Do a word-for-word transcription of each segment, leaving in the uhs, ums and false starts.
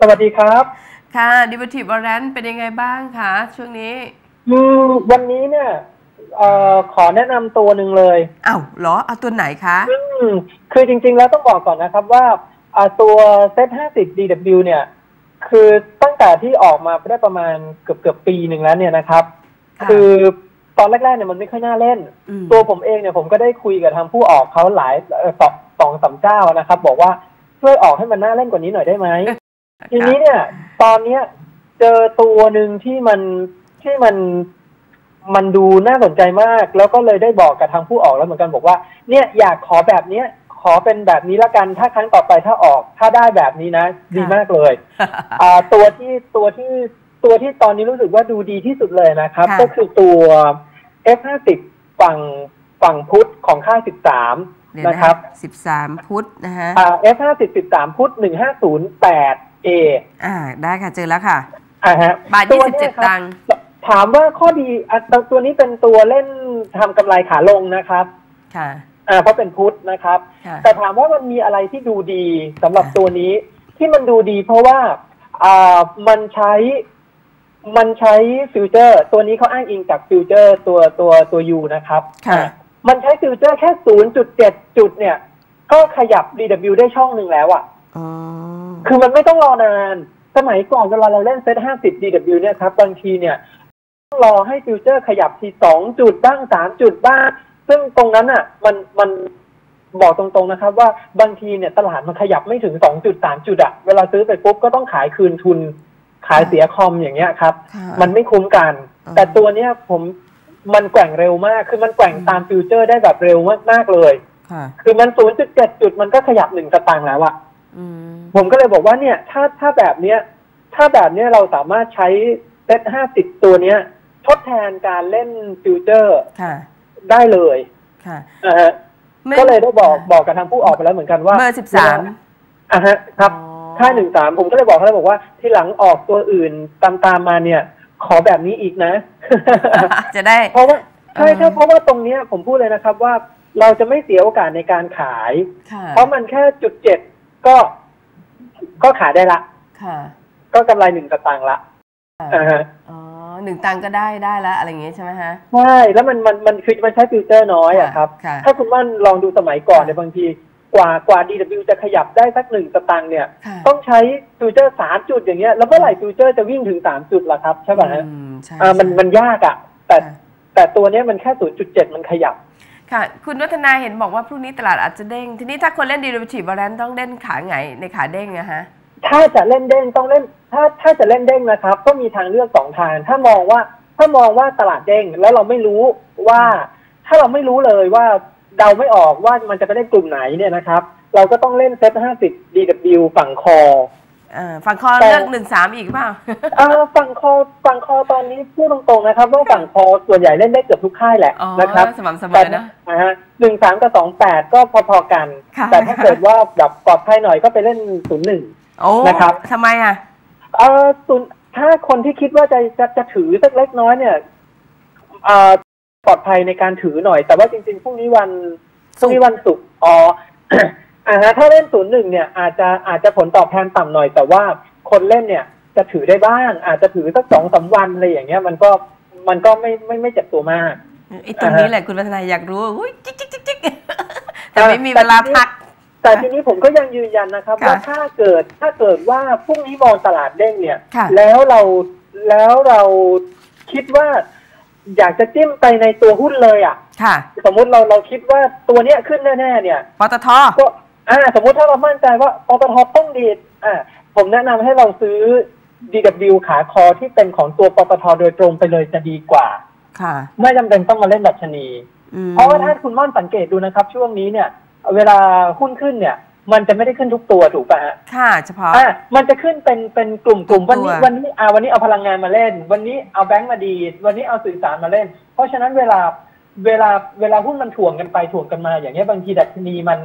วัสดีครับค่ะ Derivative Warrant เป็นยังไงบ้างคะช่วงนี้อืมวันนี้เนี่ยเอ่อขอแนะนำตัวหนึ่งเลยอ้าวเหรอเอาตัวไหนคะอืมคือจริงๆแล้วต้องบอกก่อนนะครับว่าตัวเซ็ตห้าสิบ ดี ดับเบิลยู เนี่ยคือตั้งแต่ที่ออกมาได้ประมาณเกือบเกือบปีหนึ่งแล้วเนี่ยนะครับคือตอนแรกๆเนี่ยมันไม่ค่อยน่าเล่นตัวผมเองเนี่ยผมก็ได้คุยกับทางผู้ออกเขาหลายสองสองสามเจ้านะครับบอกว่าช่วยออกให้มันน่าเล่นกว่านี้หน่อยได้ไหมทีนี้เนี่ยตอนเนี้ยเจอตัวหนึ่งที่มันที่มันมันดูน่าสนใจมากแล้วก็เลยได้บอกกับทางผู้ออกแล้วเหมือนกันบอกว่าเนี่ยอยากขอแบบเนี้ยขอเป็นแบบนี้ละกันถ้าครั้งต่อไปถ้าออกถ้าได้แบบนี้นะดีมากเลยอ่าตัวที่ตัวที่ตัวที่ตอนนี้รู้สึกว่าดูดีที่สุดเลยนะครับก็คือตัว เอฟ ห้าสิบ ฝั่งฝั่งพุทธของค่ายสิบสามนะครับสิบสามพุทธนะฮะอ่า เอฟ ห้าสิบ สิบสามพุทธหนึ่งห้าศูนย์แปด เออ่าได้ค่ะเจอแล้วค่ะอ่าฮะบาทยี่สิบเจ็ดตังค์ถามว่าข้อดีตัวนี้เป็นตัวเล่นทำกำไรขาลงนะครับค่ะอ่าเพราะเป็นพุทธนะครับแต่ถามว่ามันมีอะไรที่ดูดีสำหรับตัวนี้ที่มันดูดีเพราะว่าอ่ามันใช้มันใช้ฟิวเจอร์ตัวนี้เขาอ้างอิงจากฟิวเจอร์ตัวตัวตัว U นะครับค่ะมันใช้ฟิวเจอร์แค่ ศูนย์จุดเจ็ด จุดเนี่ยก็ขยับ ดี ดับเบิลยู ได้ช่องหนึ่งแล้วอ่ะอ๋อคือมันไม่ต้องรอนานสมัยก่อนเวลาเราเล่นเซ็ตห้าสิบ ดี ดับเบิลยู เนี่ยครับบางทีเนี่ยต้องรอให้ฟิวเจอร์ขยับทีสองจุดบ้างสามจุดบ้างซึ่งตรงนั้นอ่ะมันมันบอกตรงๆนะครับว่าบางทีเนี่ยตลาดมันขยับไม่ถึงสองจุดสามจุดอ่ะเวลาซื้อไปปุ๊บก็ต้องขายคืนทุนขายเสียคอมอย่างเงี้ยครับมันไม่คุ้มกันแต่ตัวเนี้ยผมมันแกว่งเร็วมากคือมันแกว่งตามฟิวเจอร์ได้แบบเร็วมากๆเลยคือมัน ศูนย์จุดเจ็ด จุดมันก็ขยับหนึ่งสตางค์แล้วอ่ะผมก็เลยบอกว่าเนี่ยถ้าถ้าแบบเนี้ยถ้าแบบเนี้ยเราสามารถใช้เซ็ตห้าสิบตัวเนี้ยทดแทนการเล่นฟิวเจอร์ได้เลยนะฮะก็เลยได้บอกบอกกับทางผู้ออกไปแล้วเหมือนกันว่าเบอร์สิบสามอ่ะฮะครับค่าหนึ่งสามผมก็เลยบอกเขาเลยบอกว่าที่หลังออกตัวอื่นตามตามมาเนี่ยขอแบบนี้อีกนะจะได้เพราะว่าใช่ใช่เพราะว่าตรงเนี้ยผมพูดเลยนะครับว่าเราจะไม่เสียโอกาสในการขายเพราะมันแค่จุดเจ็ดก็ก็ขายได้ละก็กำไรหนึ่งสตางค์ละอ่าฮะอ๋อหนึ่งตังค์ก็ได้ได้ละอะไรอย่างเงี้ยใช่ไหมฮะใช่แล้วมันมันมันคือมันใช้ฟิวเจอร์น้อยอะครับถ้าคุณว่านลองดูสมัยก่อนเนี่ยบางทีกว่ากว่า ดี ดับเบิลยู จะขยับได้สักหนึ่งสตางค์เนี่ยต้องใช้ฟิวเจอร์สามจุดอย่างเงี้ยแล้วเมื่อไหร่ฟิวเจอร์จะวิ่งถึงสามจุดล่ะครับใช่ป่ะฮะอ่ามันมันยากอะแต่แต่ตัวนี้มันแค่ ศูนย์จุดเจ็ด มันขยับค่ะคุณวัฒนาเห็นบอกว่าพรุ่งนี้ตลาดอาจจะเด้งทีนี้ถ้าคนเล่น Derivative Warrant ต้องเล่นขาไงในขาเด้งนะฮะถ้าจะเล่นเด้งต้องเล่นถ้าถ้าจะเล่นเด้งนะครับก็มีทางเลือกสองทางถ้ามองว่าถ้ามองว่าตลาดเด้งแล้วเราไม่รู้ว่าถ้าเราไม่รู้เลยว่าเดาไม่ออกว่ามันจะไปได้กลุ่มไหนเนี่ยนะครับเราก็ต้องเล่นเซ็ตห้าสิบ ดี ดับเบิลยู ฝั่งคออ่าฝั่งคอเลือกหนึ่งสามอีกเปล่าอ่าฝั่งคอฝั่งคอตอนนี้พูดตรงๆนะครับว่าฝั่งคอส่วนใหญ่เล่นได้เกือบทุกค่ายแหละนะครับสม่ำเสมอนะอ่าฮะหนึ่งสามกับสองแปดก็พอๆกันแต่ถ้าเกิดว่าแบบปลอดภัยหน่อยก็ไปเล่นศูนย์หนึ่งนะครับทำไมอ่ะเอ่อศูนย์ถ้าคนที่คิดว่าจะจะจะถือสักเล็กน้อยเนี่ยเอ่อปลอดภัยในการถือหน่อยแต่ว่าจริงๆพรุ่งนี้วันพรุ่งนี้วันศุกร์อ๋ออ่าฮะถ้าเล่นศูนย์หนึ่งเนี่ยอาจจะอาจจะผลตอบแทนต่ำหน่อยแต่ว่าคนเล่นเนี่ยจะถือได้บ้างอาจจะถือสักสองสามวันอะไรอย่างเงี้ยมันก็มันก็ไม่ไม่ไม่เจ็บตัวมากไอ้ตรงนี้แหละคุณวัฒนาอยากรู้อุ้ยจิ๊กจิ๊กจิ๊กจิ๊กแต่ไม่มีเวลาพักแต่ทีนี้ผมก็ยังยืนยันนะครับว่าถ้าเกิดถ้าเกิดว่าพรุ่งนี้มองตลาดเด้งเนี่ยแล้วเราแล้วเราคิดว่าอยากจะจิ้มไปในตัวหุ้นเลยอ่ะสมมุติเราเราคิดว่าตัวเนี้ยขึ้นแน่ๆเนี่ยปตท. ก็อ่าสมมุติถ้าเรามั่นใจว่าปตท.ต้องดีอ่าผมแนะนำให้เราซื้อ ดี ดับเบิลยู ขาคอที่เป็นของตัวปตท.โดยตรงไปเลยจะดีกว่าค่ะไม่จำเป็นต้องมาเล่นดัชนีเพราะว่าถ้าคุณม่อนสังเกตดูนะครับช่วงนี้เนี่ยเวลาหุ้นขึ้นเนี่ยมันจะไม่ได้ขึ้นทุกตัวถูกป่ะฮะค่ะเฉพาะอ่ามันจะขึ้นเป็นเป็นกลุ่มกลุ่มวันนี้วันนี้อ่าวันนี้เอาพลังงานมาเล่นวันนี้เอาแบงก์มาดีวันนี้เอาสื่อสารมาเล่นเพราะฉะนั้นเวลาเวลาเวลาหุ้นมันถ่วงกันไปถ่วงกันมาอย่างเงี้ยบางทีดัชนีมัน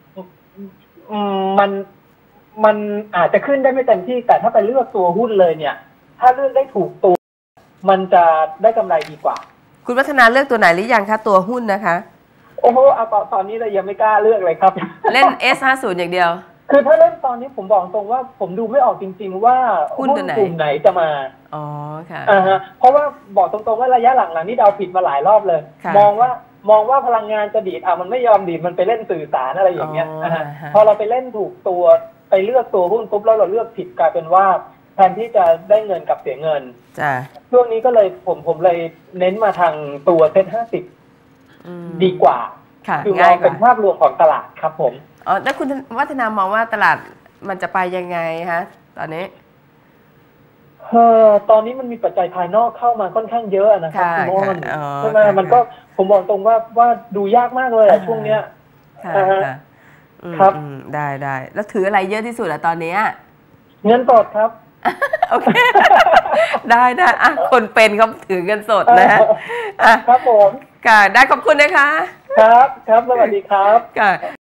มันมันอาจจะขึ้นได้ไม่เต็มที่แต่ถ้าไปเลือกตัวหุ้นเลยเนี่ยถ้าเลือกได้ถูกตัวมันจะได้กำไรดีกว่าคุณวัฒนาเลือกตัวไหนหรือยังคะตัวหุ้นนะคะโอ้โหเอาตอนนี้เรายังไม่กล้าเลือกเลยครับเล่น เอส ห้าสิบ อย่างเดียวคือถ้าเล่นตอนนี้ผมบอกตรงว่าผมดูไม่ออกจริงๆว่าหุ้นกลุ่มไหนจะมาอ๋อค่ะอ่าฮะเพราะว่าบอกตรงๆว่าระยะหลังๆนี่เดาผิดมาหลายรอบเลยมองว่ามองว่าพลังงานจะดีดอ่ะมันไม่ยอมดีดมันไปเล่นสื่อสารอะไรอย่างเงี้ยนะฮะพอเราไปเล่นถูกตัวไปเลือกตัวหุ้นปุ๊บแล้วเราเลือกผิดกลายเป็นว่าแทนที่จะได้เงินกับเสียเงินจ้ะช่วงนี้ก็เลยผมผมเลยเน้นมาทางตัวเซ็ตห้าสิบดีกว่าคือมองเป็นภาพรวมของตลาดครับผมอ๋อแล้วคุณวัฒนามองว่าตลาดมันจะไปยังไงฮะตอนนี้เออตอนนี้มันมีปัจจัยภายนอกเข้ามาค่อนข้างเยอะนะครับคุณม่อนใช่ไหมมันก็ผมบอกตรงว่าว่าดูยากมากเลยอะช่วงเนี้ยครับได้ได้แล้วถืออะไรเยอะที่สุดอะตอนนี้เงินสดครับโอเคได้ได้อ่ะคนเป็นเขาถือเงินสดนะอ่ะครับผมค่ะได้ขอบคุณนะคะครับครับสวัสดีครับค่ะ